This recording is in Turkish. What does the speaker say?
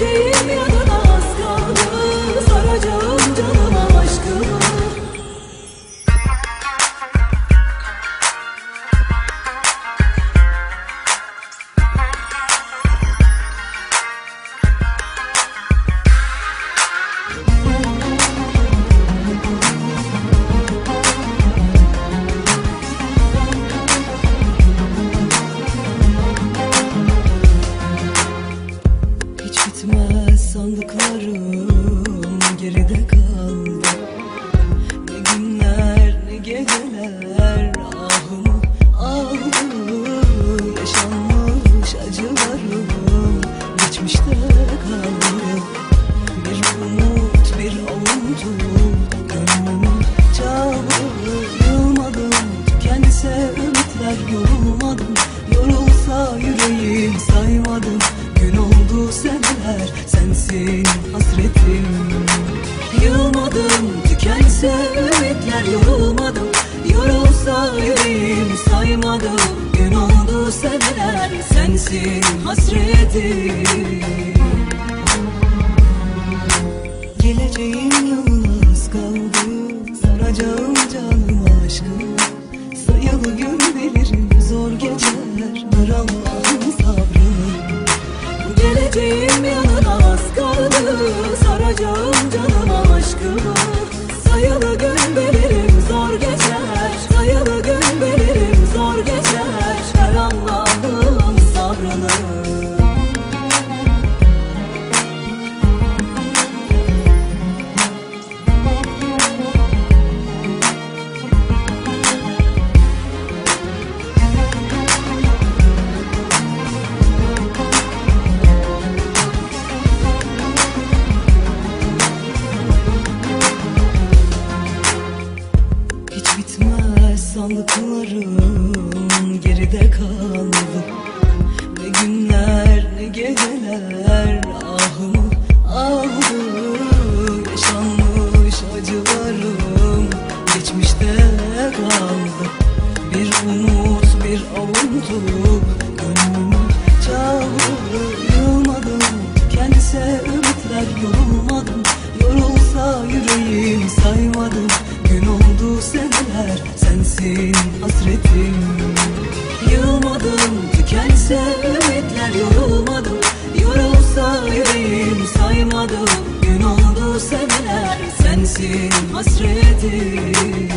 Geleceğim yanına az kaldı, saracağım canıma aşkımı. Bitmez sandıklarım geride kaldı. Ne günler ne geceler ahımı aldı. Yaşanmış acılarım geçmişte kaldı. Bir umut bir avuntu gönlümü çaldı. Yılmadım tükense ümitler, yorulmadım. Yorulsa yüreğim saymadım. Gün oldu seneler, sensin hasretim. Yılmadım, tükense ümitler, yorulmadım. Yorulsa yüreğim saymadım. Gün oldu seneler, sensin hasretim. Geleceğim yanına az kaldı, saracağım canım aşkım. Sayılı gün bilirim, zor geceler, ver Allah'ın sabrını. Geleceğim yanına az kaldı, saracağım canıma aşkımı. Sayılı gün veririm, zor geçer. Sayılı gün veririm, zor geçer. Ver Allah'ın sabrını. Sandıklarım geride kaldı. Ne günler ne geceler ahımı aldı. Yaşanmış acılarım geçmişte kaldı. Bir umut bir avuntu gönlümü çaldı. Yılmadım tükense ümitler, yorulmadım. Yorulsa yüreğim saymadım. Gün oldu seneler, sensin hasretim. Yılmadım, tükense ümitler, yorulmadım. Yorulsa yüreğim saymadım. Gün oldu seneler, sensin hasretim.